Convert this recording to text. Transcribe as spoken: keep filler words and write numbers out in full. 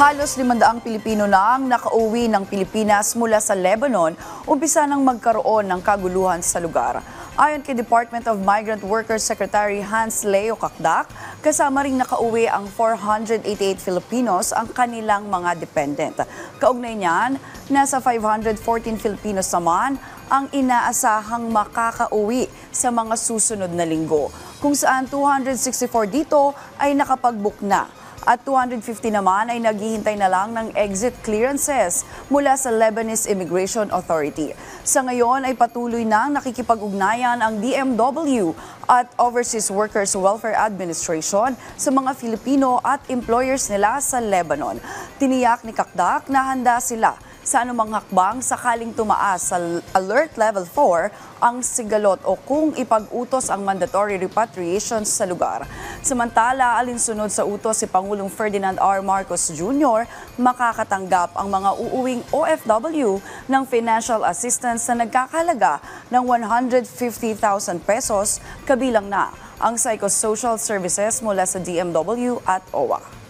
Halos limandaang Pilipino na ang nakauwi ng Pilipinas mula sa Lebanon, umpisa nang magkaroon ng kaguluhan sa lugar. Ayon kay Department of Migrant Workers Secretary Hans Leo Kakdak, kasama ring nakauwi ang four hundred eighty-eight Filipinos ang kanilang mga dependent. Kaugnay niyan, nasa five hundred fourteen Filipinos naman ang inaasahang makakauwi sa mga susunod na linggo, kung saan two hundred sixty-four dito ay nakapag-book na. At two hundred fifty naman ay naghihintay na lang ng exit clearances mula sa Lebanese Immigration Authority. Sa ngayon ay patuloy nang nakikipag-ugnayan ang D M W at Overseas Workers Welfare Administration sa mga Filipino at employers nila sa Lebanon. Tiniyak ni Kakdak na handa sila sa anumang hakbang sakaling tumaas sa Alert Level four ang sigalot o kung ipag-utos ang mandatory repatriation sa lugar. Samantala, alinsunod sa utos si Pangulong Ferdinand R. Marcos Junior, makakatanggap ang mga uuwing O F W ng financial assistance na nagkakahalaga ng one hundred fifty thousand pesos, kabilang na ang psychosocial services mula sa D M W at O W A.